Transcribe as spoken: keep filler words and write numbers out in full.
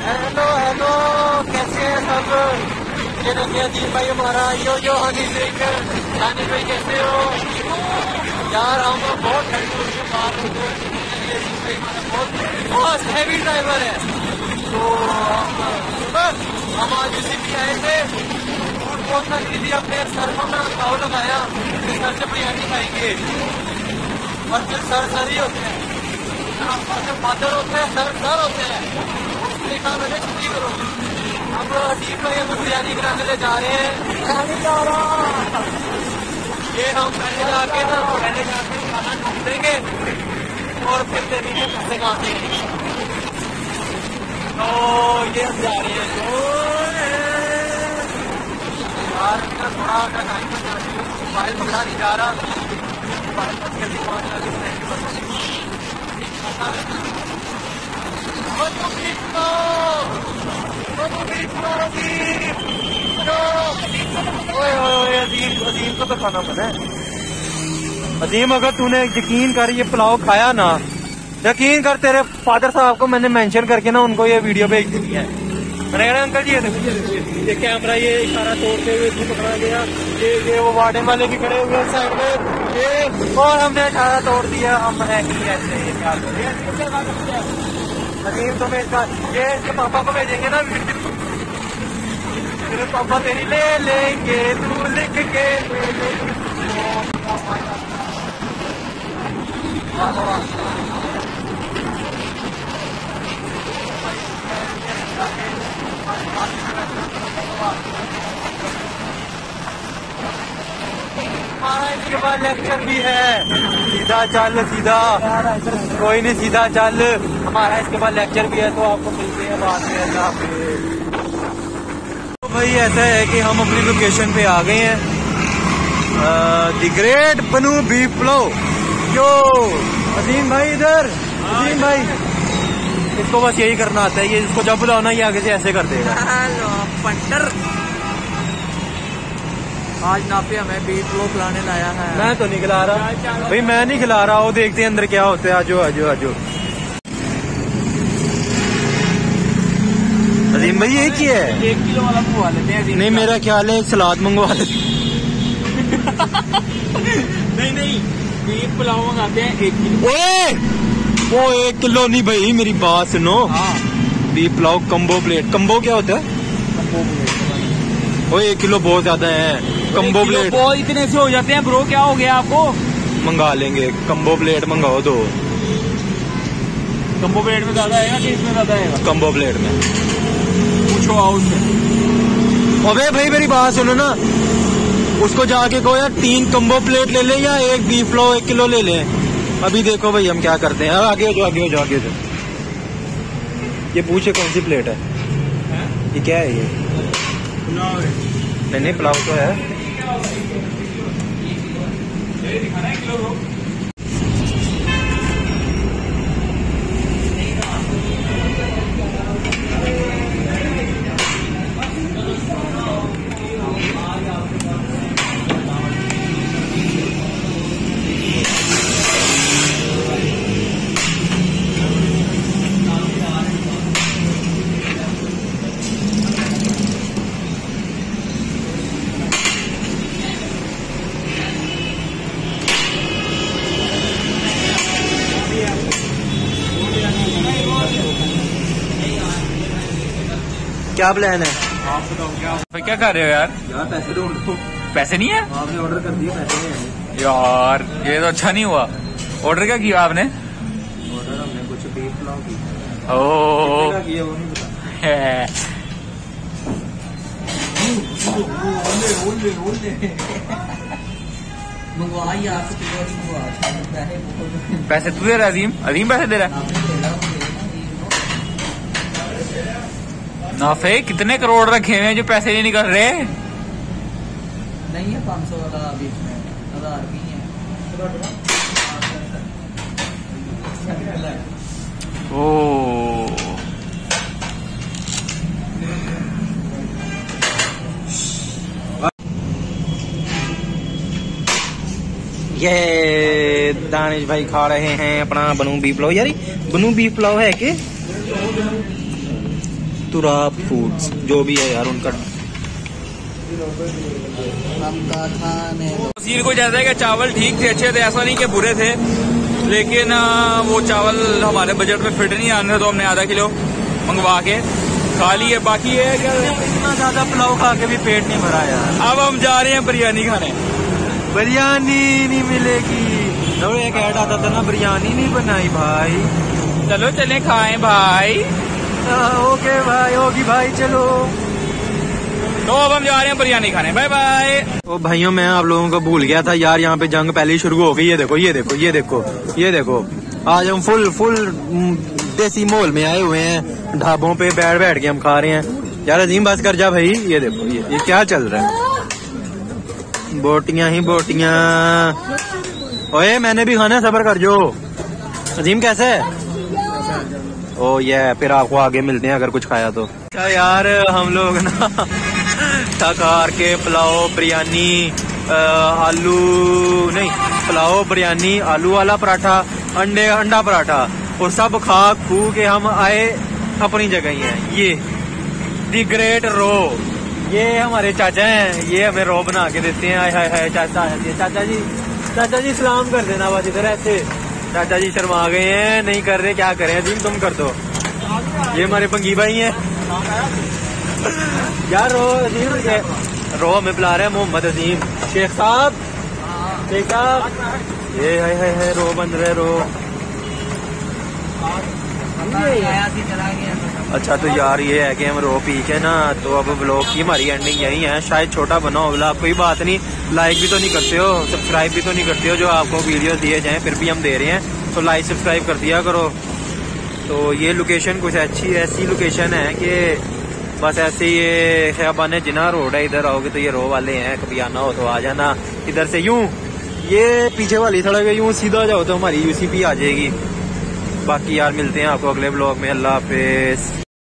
Hello hello, कैसे हैं सब? ये देखिए अजीब भाई हमारा, यो यो हनी सिंह। हनी भाई कैसे हो यार? हम लोग बहुत ठंड के बाहर बहुत हैवी ड्राइवर है, तो हम आज इसी भी आए थे। बहुत लगी थी, अपने सर को ना घाव लगाया, सर से बिरयानी खाएंगे और फिर सर सर ही होते हैं, फादर होते हैं, सर सर होते हैं। उसने कहा मैंने छुट्टी करो। अब अजीब भाई हम बिरयानी बनाने ले जा रहे हैं। ये हम पहले जाके ना पहले जाके खाना ढूंढ देंगे और फिर देखेंगे पैसे कहाँ से। तो ये हम जा रहे हैं। तो यार थोड़ा सा टाइम पर जा रही हूँ, मोबाइल पकड़ा नहीं जा रहा। मोबाइल पर जल्दी पहुँच जाती है। अजीम को तो खाना पता है। अजीम अगर तूने यकीन कर ये पुलाव खाया ना, यकीन कर तेरे फादर साहब को मैंने मेंशन करके ना उनको ये वीडियो भेज दी है। मैंने कहा अंकल जी ये देखो ये कैमरा ये इशारा तोड़ते हुए इसको पकड़ा गया। ये ये वो वार्डन वाले भी खड़े हुए साइड में, ये और हमने इशारा तोड़ दिया। हम है कि ऐसे अजीम तुम्हें इसका ये इसके पापा को भेजेंगे ना, तेरे पापा तेरी ले लेंगे, तू लिख के ले लेंगे। हमारा इसके बाद लेक्चर भी है। सीधा चल सीधा, कोई नहीं सीधा चल। हमारा इसके बाद लेक्चर भी है, तो आपको मिलते हैं बाद में। अल्लाह हाफिज़। तो भाई ऐसा है कि हम अपनी लोकेशन पे आ गए हैं, the great Bannu beef pulao. Yo Azeem भाई इधर, अजीम भाई इसको बस यही करना आता है। ये इसको जब बुलाओ ना ये आगे से ऐसे कर देगा। हेलो पंटर, आज नाफे हमें बीफ पुलाव खिलाने लाया है। मैं तो नहीं खिला रहा भाई, मैं नहीं खिला रहा। वो देखते हैं अंदर क्या होता है। आजो आजो आजो। अजीम भाई ये क्या है? एक किलो वाला मंगवा लेते हैं। नहीं मेरा ख्याल है सलाद मंगवा लेते। नहीं नहीं बीफ पुलाव मंगाते हैं एक किलो। ओए वो एक किलो नहीं भाई, मेरी बात सुनो। हाँ beef pulao combo plate. Combo क्या होता है? Combo plate. वो एक किलो बहुत ज्यादा है। कम्बो प्लेट वो इतने से हो जाते हैं ब्रो, क्या हो गया आपको? मंगा लेंगे, कम्बो प्लेट मंगाओ दो। कम्बो प्लेट में ज्यादा आएगा कि इसमें ज्यादा आएगा? कम्बो प्लेट में पूछो आओ उससे। अबे भाई मेरी बात सुनो ना, उसको जाके कहो यार तीन कम्बो प्लेट ले ले या एक बीफ पुलाव एक किलो ले ले। अभी देखो भाई हम क्या करते हैं। आगे हो जाओ आगे हो जाओ आगे हो जाओ। ये पूछे कौन सी प्लेट है? ये क्या है? ये नहीं नहीं पुलाव तो है। क्या प्लान है? आप बताओ क्या भाई, क्या कर रहे हो यार? यार पैसे ढूंढ दो। पैसे नहीं है? आपने ऑर्डर कर दिया, पैसे नहीं आए यार ये तो अच्छा नहीं हुआ। ऑर्डर क्या किया आपने? ऑर्डर हमने कुछ बीफ पुलाव की। ओ किया वो नहीं पता। पैसे तू दे रहा है अजीम? अजीम पैसे दे रहा है? नाफे कितने करोड़ रखे हुए हैं जो पैसे नहीं निकल रहे? नहीं है पाँच सौ वाला बीच में हजार भी है। ओ ये दानिश भाई खा रहे हैं अपना बनू बीफ पुलाव। यार बनू बीफ पुलाव है कि तुराब फूड्स जो भी है यार उनका। हमका खाने दो। सीन कुछ ऐसा है कि चावल ठीक थे, अच्छे थे, ऐसा नहीं कि बुरे थे, लेकिन आ, वो चावल हमारे बजट में फिट नहीं आने, तो हमने आधा किलो मंगवा के खा लिए। बाकी ये है कि इतना ज्यादा पुलाव खा के भी पेट नहीं भरा यार। अब हम जा रहे हैं बिरयानी खाने। बिरयानी नहीं मिलेगी। तो एक ऐड आता था ना, बिरयानी नहीं बनाई भाई। चलो चले खाएं भाई। आ, ओके भाई, होगी भाई, चलो। तो अब हम जा रहे हैं बिरयानी खाने। Bye bye. तो भाइयों मैं आप लोगों को भूल गया था यार, यहाँ पे जंग पहले ही शुरू हो गई। ये देखो ये देखो ये देखो ये देखो, आज हम फुल फुल देसी माहौल में आए हुए हैं, ढाबों पे बैठ बैठ के हम खा रहे हैं यार। अजीम बस कर जा भाई। ये देखो ये ये क्या चल रहा है, बोटियां ही बोटियां। ओए मैंने भी खाना है, सब्र कर जो। अजीम कैसे है? ओ ये फिर आपको आगे मिलते हैं अगर कुछ खाया तो। अच्छा यार हम लोग ना थकार के पुलाव बिरयानी आलू नहीं पुलाव बिरयानी आलू वाला पराठा अंडे अंडा पराठा और सब खा खू के हम आए अपनी जगह ही हैं। ये दी ग्रेट रो, ये हमारे चाचा हैं, ये हमें रो बना के देते हैं। हाय हाय हाय चाचा, चाचा जी चाचा जी सलाम कर देना बस इधर ऐसे। चाचा जी शर्मा गए हैं, नहीं कर रहे, क्या करें अजीम तुम कर दो। ये हमारे पंगी भाई हैं यार। रो अजीम रो हमें पिला रहे हैं मोहम्मद अजीम शेख साहब। शेख साहब ये है, है, है रो बन रहे रो। अच्छा तो यार ये है कि हम रो पी के ना, तो अब ब्लॉग की हमारी एंडिंग यही है। शायद छोटा बना हो बोला, कोई बात नहीं, लाइक भी तो नहीं करते हो, सब्सक्राइब भी तो नहीं करते हो। जो आपको वीडियो दिए जाएं फिर भी हम दे रहे हैं, तो लाइक सब्सक्राइब कर दिया करो। तो ये लोकेशन कुछ अच्छी ऐसी लोकेशन है कि बस ऐसे ये खयाबान जिना रोड है, इधर आओगे तो ये रो वाले हैं, कभी आना हो तो आ जाना। इधर से यूं ये पीछे वाली सड़क यूं सीधा जाओ तो हमारी यूसीपी आ जाएगी। बाकी यार मिलते हैं आपको अगले ब्लॉग में। अल्लाह हाफिज।